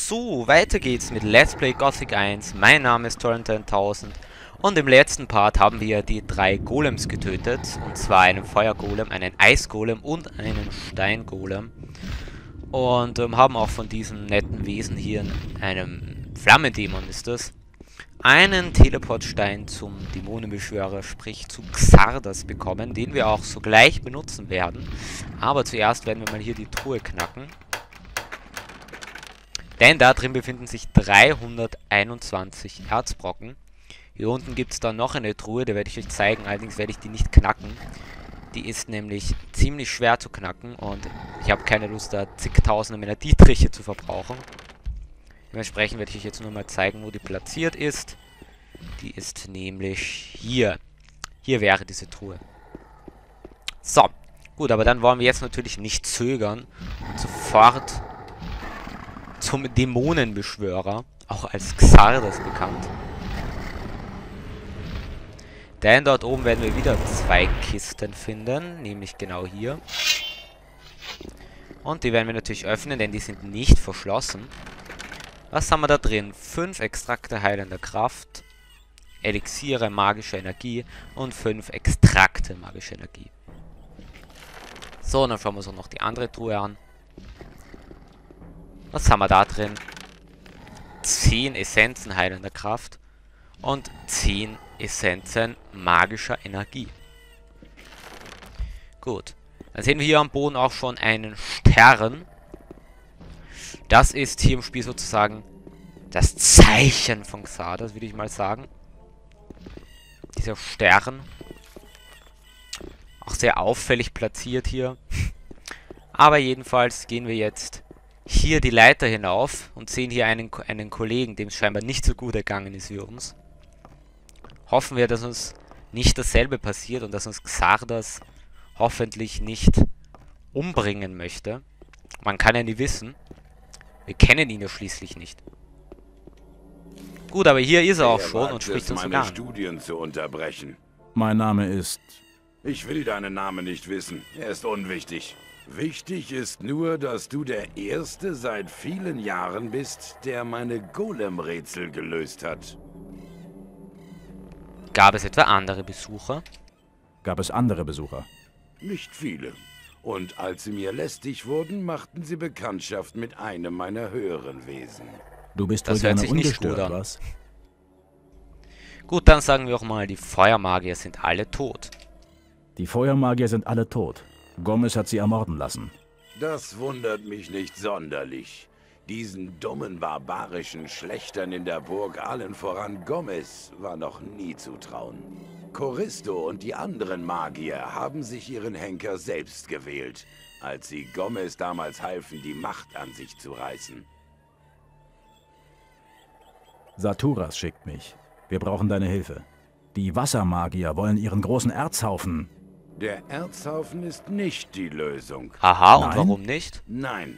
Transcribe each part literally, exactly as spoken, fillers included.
So, weiter geht's mit Let's Play Gothic eins. Mein Name ist Torrent tausend und im letzten Part haben wir die drei Golems getötet. Und zwar einen Feuergolem, einen Eisgolem und einen Steingolem. Und ähm, haben auch von diesem netten Wesen hier, einem Flammendämon ist das, einen Teleportstein zum Dämonenbeschwörer, sprich zu Xardas bekommen, den wir auch sogleich benutzen werden. Aber zuerst werden wir mal hier die Truhe knacken. Denn da drin befinden sich dreihunderteinundzwanzig Erzbrocken. Hier unten gibt es dann noch eine Truhe, die werde ich euch zeigen, allerdings werde ich die nicht knacken. Die ist nämlich ziemlich schwer zu knacken und ich habe keine Lust, da zigtausende meiner Dietriche zu verbrauchen. Dementsprechend werde ich euch jetzt nur mal zeigen, wo die platziert ist. Die ist nämlich hier. Hier wäre diese Truhe. So, gut, aber dann wollen wir jetzt natürlich nicht zögern und sofort zum Dämonenbeschwörer, auch als Xardas bekannt. Denn dort oben werden wir wieder zwei Kisten finden, nämlich genau hier. Und die werden wir natürlich öffnen, denn die sind nicht verschlossen. Was haben wir da drin? Fünf Extrakte heilender Kraft, Elixiere magischer Energie und fünf Extrakte magischer Energie. So, dann schauen wir uns auch noch die andere Truhe an. Was haben wir da drin? zehn Essenzen heilender Kraft und zehn Essenzen magischer Energie. Gut. Dann sehen wir hier am Boden auch schon einen Stern. Das ist hier im Spiel sozusagen das Zeichen von Xardas, würde ich mal sagen. Dieser Stern. Auch sehr auffällig platziert hier. Aber jedenfalls gehen wir jetzt hier die Leiter hinauf und sehen hier einen, einen Kollegen, dem es scheinbar nicht so gut ergangen ist wie uns. Hoffen wir, dass uns nicht dasselbe passiert und dass uns Xardas hoffentlich nicht umbringen möchte. Man kann ja nie wissen. Wir kennen ihn ja schließlich nicht. Gut, aber hier ist er auch schon und spricht uns sogar an. Studien zu unterbrechen. Mein Name ist... Ich will deinen Namen nicht wissen. Er ist unwichtig. Wichtig ist nur, dass du der Erste seit vielen Jahren bist, der meine Golem-Rätsel gelöst hat. Gab es etwa andere Besucher? Gab es andere Besucher? Nicht viele. Und als sie mir lästig wurden, machten sie Bekanntschaft mit einem meiner höheren Wesen. Du bist Das wohl hört gerne sich nicht ungestört, gut an. was? Gut, dann sagen wir auch mal, die Feuermagier sind alle tot. Die Feuermagier sind alle tot. Gomez hat sie ermorden lassen. Das wundert mich nicht sonderlich. Diesen dummen, barbarischen Schlechtern in der Burg, allen voran Gomez, war noch nie zu trauen. Choristo und die anderen Magier haben sich ihren Henker selbst gewählt, als sie Gomez damals halfen, die Macht an sich zu reißen. Saturas schickt mich. Wir brauchen deine Hilfe. Die Wassermagier wollen ihren großen Erzhaufen... Der Erzhaufen ist nicht die Lösung. Haha, und Nein? warum nicht? Nein.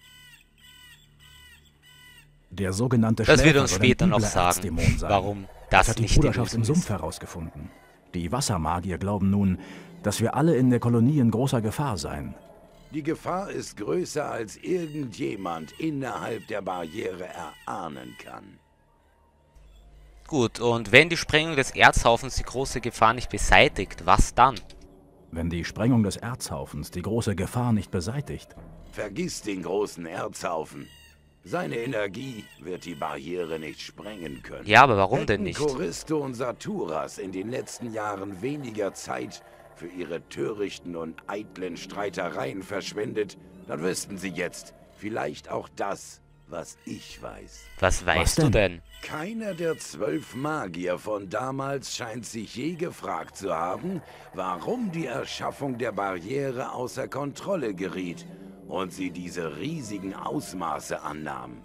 Der sogenannte Das wird Schläfer uns soll ein später noch übler sagen, Erzdämon sein. warum Das das hat die nicht die Bruderschaft im Lösung Sumpf ist. herausgefunden. Die Wassermagier glauben nun, dass wir alle in der Kolonie in großer Gefahr seien. Die Gefahr ist größer, als irgendjemand innerhalb der Barriere erahnen kann. Gut, und wenn die Sprengung des Erzhaufens die große Gefahr nicht beseitigt, was dann? Wenn die Sprengung des Erzhaufens die große Gefahr nicht beseitigt. Vergiss den großen Erzhaufen. Seine Energie wird die Barriere nicht sprengen können. Ja, aber warum Hätten denn nicht? Choristo und Saturas in den letzten Jahren weniger Zeit für ihre törichten und eitlen Streitereien verschwendet, dann wüssten sie jetzt vielleicht auch das, was ich weiß. Was weißt Was du denn? denn? Keiner der zwölf Magier von damals scheint sich je gefragt zu haben, warum die Erschaffung der Barriere außer Kontrolle geriet und sie diese riesigen Ausmaße annahm.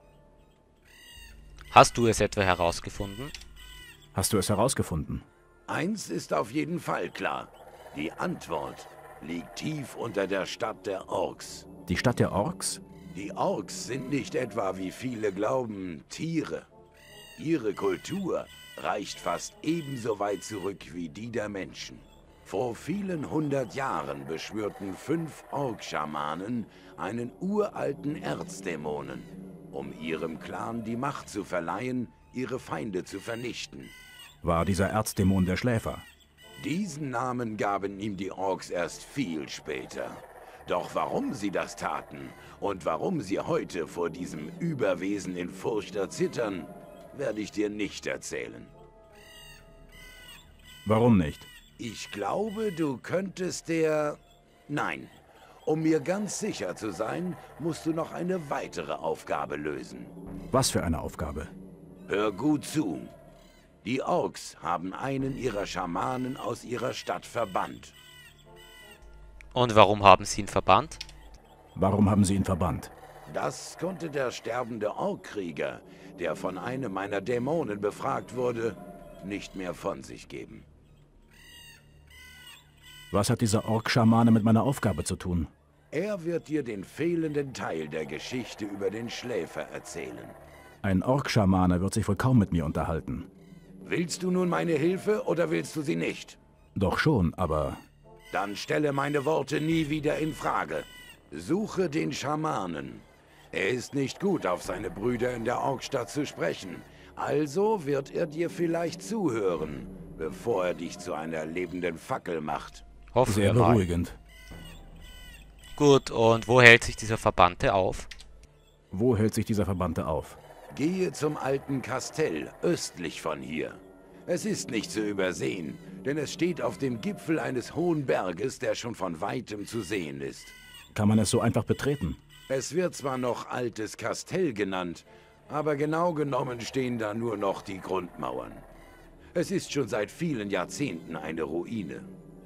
Hast du es etwa herausgefunden? Hast du es herausgefunden? Eins ist auf jeden Fall klar. Die Antwort liegt tief unter der Stadt der Orks. Die Stadt der Orks? Die Orks sind nicht etwa, wie viele glauben, Tiere. Ihre Kultur reicht fast ebenso weit zurück wie die der Menschen. Vor vielen hundert Jahren beschwörten fünf Ork-Schamanen einen uralten Erzdämonen um ihrem Clan die Macht zu verleihen, ihre Feinde zu vernichten. War dieser Erzdämon der Schläfer? Diesen Namen gaben ihm die Orks erst viel später. Doch warum sie das taten und warum sie heute vor diesem Überwesen in Furcht erzittern, werde ich dir nicht erzählen. Warum nicht? Ich glaube, du könntest der... Nein. Um mir ganz sicher zu sein, musst du noch eine weitere Aufgabe lösen. Was für eine Aufgabe? Hör gut zu. Die Orks haben einen ihrer Schamanen aus ihrer Stadt verbannt. Und warum haben sie ihn verbannt? Warum haben sie ihn verbannt? Das konnte der sterbende Orkkrieger, der von einem meiner Dämonen befragt wurde, nicht mehr von sich geben. Was hat dieser Ork-Schamane mit meiner Aufgabe zu tun? Er wird dir den fehlenden Teil der Geschichte über den Schläfer erzählen. Ein Ork-Schamane wird sich wohl kaum mit mir unterhalten. Willst du nun meine Hilfe oder willst du sie nicht? Doch schon, aber... Dann stelle meine Worte nie wieder in Frage. Suche den Schamanen. Er ist nicht gut, auf seine Brüder in der Orkstadt zu sprechen. Also wird er dir vielleicht zuhören, bevor er dich zu einer lebenden Fackel macht. Hoffen Sehr wir mal. beruhigend. Gut, und wo hält sich dieser Verbannte auf? Wo hält sich dieser Verbannte auf? Gehe zum alten Kastell, östlich von hier. Es ist nicht zu übersehen, denn es steht auf dem Gipfel eines hohen Berges, der schon von weitem zu sehen ist. Kann man es so einfach betreten? Es wird zwar noch Altes Kastell genannt, aber genau genommen stehen da nur noch die Grundmauern. Es ist schon seit vielen Jahrzehnten eine Ruine.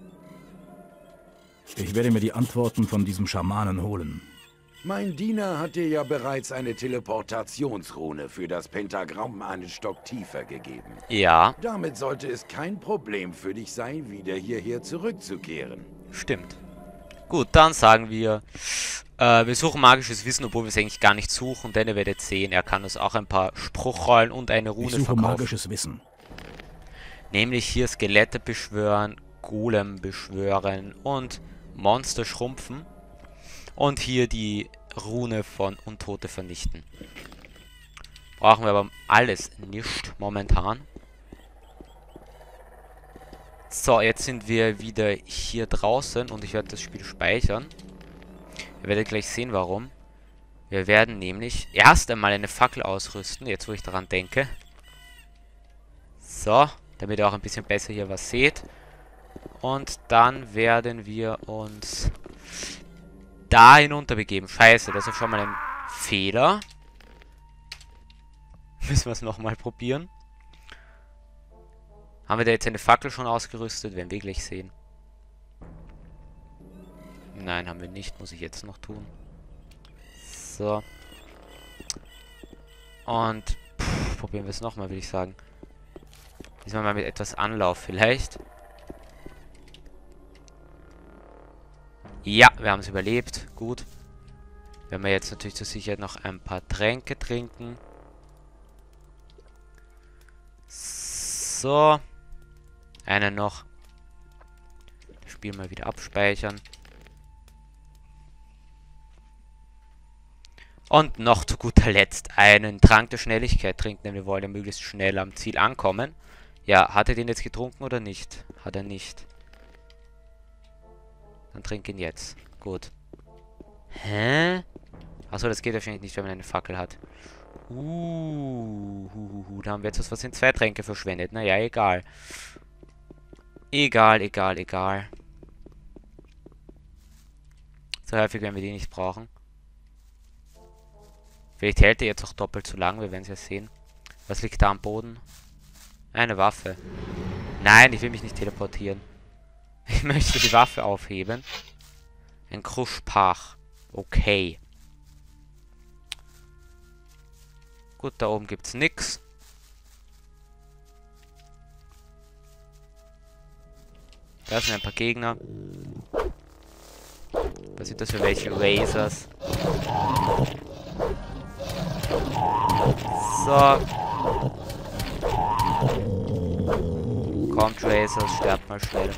Ich werde mir die Antworten von diesem Schamanen holen. Mein Diener hat dir ja bereits eine Teleportationsrune für das Pentagramm einen Stock tiefer gegeben. Ja, Damit sollte es kein Problem für dich sein, wieder hierher zurückzukehren. stimmt. Gut, dann sagen wir, äh, wir suchen magisches Wissen, obwohl wir es eigentlich gar nicht suchen, denn ihr werdet sehen, er kann uns auch ein paar Spruchrollen und eine Rune Ich suche verkaufen. magisches Wissen. Nämlich hier Skelette beschwören, Golem beschwören und Monster schrumpfen. Und hier die Rune von Untote vernichten. Brauchen wir aber alles nicht momentan. So, jetzt sind wir wieder hier draußen und ich werde das Spiel speichern. Ihr werdet gleich sehen, warum. Wir werden nämlich erst einmal eine Fackel ausrüsten, jetzt wo ich daran denke. So, damit ihr auch ein bisschen besser hier was seht. Und dann werden wir uns da hinunter begeben. Scheiße, das ist schon mal ein Fehler. Müssen wir es nochmal probieren. Haben wir da jetzt eine Fackel schon ausgerüstet? Werden wir gleich sehen. Nein, haben wir nicht. Muss ich jetzt noch tun. So. Und pff, probieren wir es nochmal, würde ich sagen. Diesmal mal mit etwas Anlauf vielleicht. Ja, wir haben es überlebt. Gut. Werden wir jetzt natürlich zur Sicherheit noch ein paar Tränke trinken. So. Einen noch. Das Spiel mal wieder abspeichern. Und noch zu guter Letzt einen Trank der Schnelligkeit trinken, denn wir wollen ja möglichst schnell am Ziel ankommen. Ja, hat er den jetzt getrunken oder nicht? Hat er nicht. Dann trink ihn jetzt. Gut. Hä? Achso, das geht wahrscheinlich nicht, wenn man eine Fackel hat. Uh, hu, hu, hu. Da haben wir jetzt was, was in zwei Tränke verschwendet. Naja, egal. Egal, egal, egal. So häufig werden wir die nicht brauchen. Vielleicht hält er jetzt auch doppelt so lang, wir werden es ja sehen. Was liegt da am Boden? Eine Waffe. Nein, ich will mich nicht teleportieren. Ich möchte die Waffe aufheben. Ein Kruschpach. Okay. Gut, da oben gibt's nix. Da sind ein paar Gegner. Was sind das für welche? Lasers. So. Kommt, Lasers, sterbt mal schnell.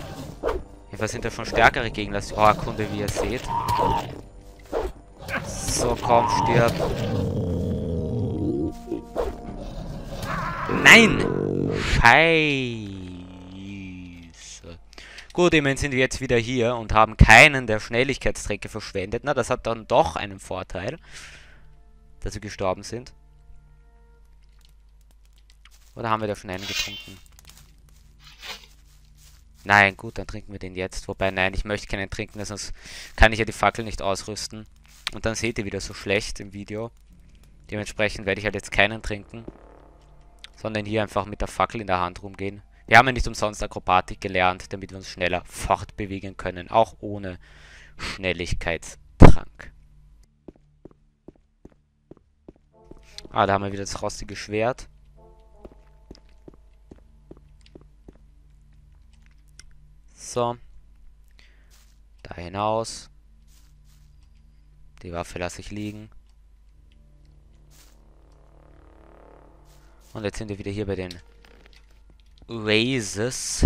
Was sind da schon stärkere Gegner? Oh, Kunde, wie ihr seht. So, komm, stirb. Nein! Scheiße. Gut, immerhin sind wir jetzt wieder hier und haben keinen der Schnelligkeitstränke verschwendet. Na, das hat dann doch einen Vorteil, dass wir gestorben sind. Oder haben wir da schon einen getrunken? Nein, gut, dann trinken wir den jetzt. Wobei, nein, ich möchte keinen trinken, sonst kann ich ja die Fackel nicht ausrüsten. Und dann seht ihr wieder so schlecht im Video. Dementsprechend werde ich halt jetzt keinen trinken. Sondern hier einfach mit der Fackel in der Hand rumgehen. Wir haben ja nicht umsonst Akrobatik gelernt, damit wir uns schneller fortbewegen können. Auch ohne Schnelligkeitstrank. Ah, da haben wir wieder das rostige Schwert. So. Da hinaus. Die Waffe lasse ich liegen. Und jetzt sind wir wieder hier bei den Raises.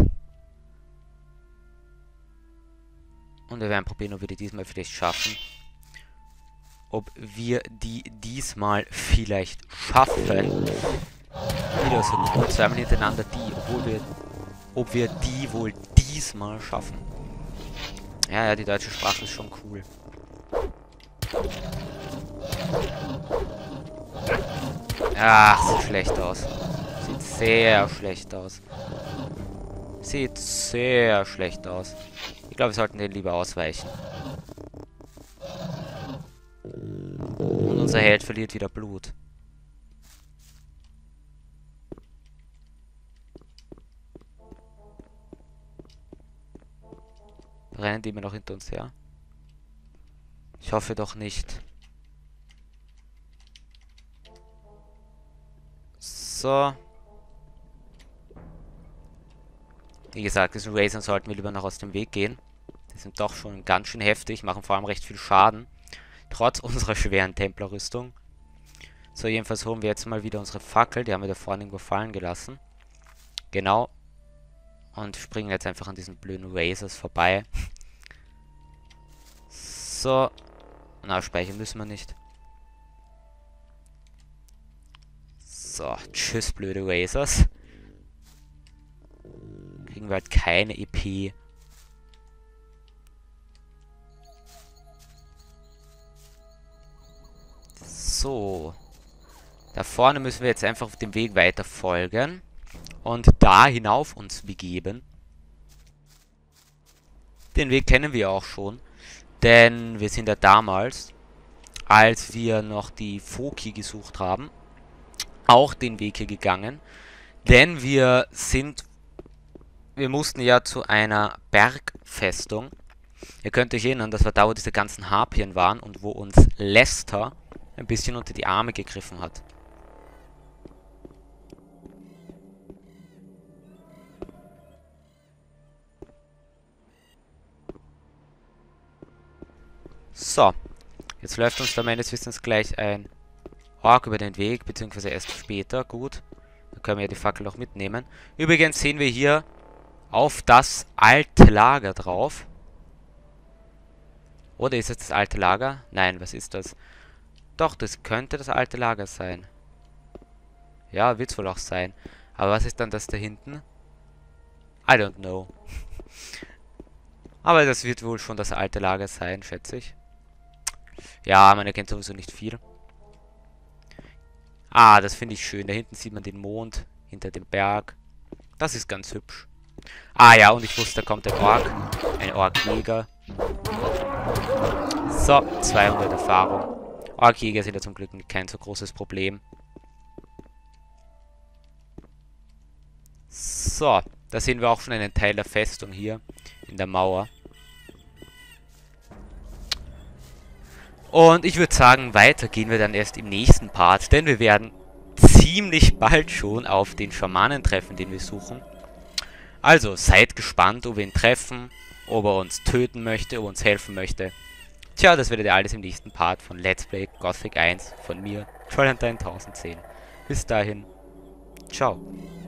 Und wir werden probieren, ob wir die diesmal vielleicht schaffen. Ob wir die diesmal vielleicht schaffen. Wieder so gut, zweimal hintereinander die, obwohl wir, ob wir die wohl diesmal schaffen. Ja, ja, die deutsche Sprache ist schon cool. Ach, sieht schlecht aus. Sieht sehr schlecht aus. Sieht sehr schlecht aus. Ich glaube, wir sollten den lieber ausweichen. Und unser Held verliert wieder Blut. Rennen die immer noch hinter uns her? Ich hoffe doch nicht. So. Wie gesagt, diesen Razern sollten wir lieber noch aus dem Weg gehen. Die sind doch schon ganz schön heftig, machen vor allem recht viel Schaden. Trotz unserer schweren Templerrüstung. So, jedenfalls holen wir jetzt mal wieder unsere Fackel. Die haben wir da vorne irgendwo fallen gelassen. Genau. Und springen jetzt einfach an diesen blöden Razors vorbei. So. Na, speichern müssen wir nicht. So, tschüss, blöde Razors. Kriegen wir halt keine E P. So. Da vorne müssen wir jetzt einfach auf dem Weg weiter folgen. Und da hinauf uns begeben. Den Weg kennen wir auch schon. Denn wir sind ja damals, als wir noch die Foki gesucht haben, auch den Weg hier gegangen. Denn wir sind... Wir mussten ja zu einer Bergfestung. Ihr könnt euch erinnern, das war da, wo diese ganzen Harpien waren und wo uns Lester ein bisschen unter die Arme gegriffen hat. So, jetzt läuft uns da meines Wissens gleich ein Ork über den Weg, beziehungsweise erst später. Gut, dann können wir ja die Fackel auch mitnehmen. Übrigens sehen wir hier auf das alte Lager drauf. Oder ist es das alte Lager? Nein, was ist das? Doch, das könnte das alte Lager sein. Ja, wird es wohl auch sein. Aber was ist dann das da hinten? I don't know. Aber das wird wohl schon das alte Lager sein, schätze ich. Ja, man erkennt sowieso nicht viel. Ah, das finde ich schön. Da hinten sieht man den Mond hinter dem Berg. Das ist ganz hübsch. Ah ja, und ich wusste, da kommt ein Ork. Ein Orkjäger. So, zweihundert Erfahrung. Orkjäger sind ja zum Glück kein so großes Problem. So, da sehen wir auch schon einen Teil der Festung hier in der Mauer. Und ich würde sagen, weiter gehen wir dann erst im nächsten Part, denn wir werden ziemlich bald schon auf den Schamanen treffen, den wir suchen. Also, seid gespannt, ob wir ihn treffen, ob er uns töten möchte, ob er uns helfen möchte. Tja, das werdet ihr alles im nächsten Part von Let's Play Gothic eins von mir, Trollhunter tausendzehn. Bis dahin, ciao.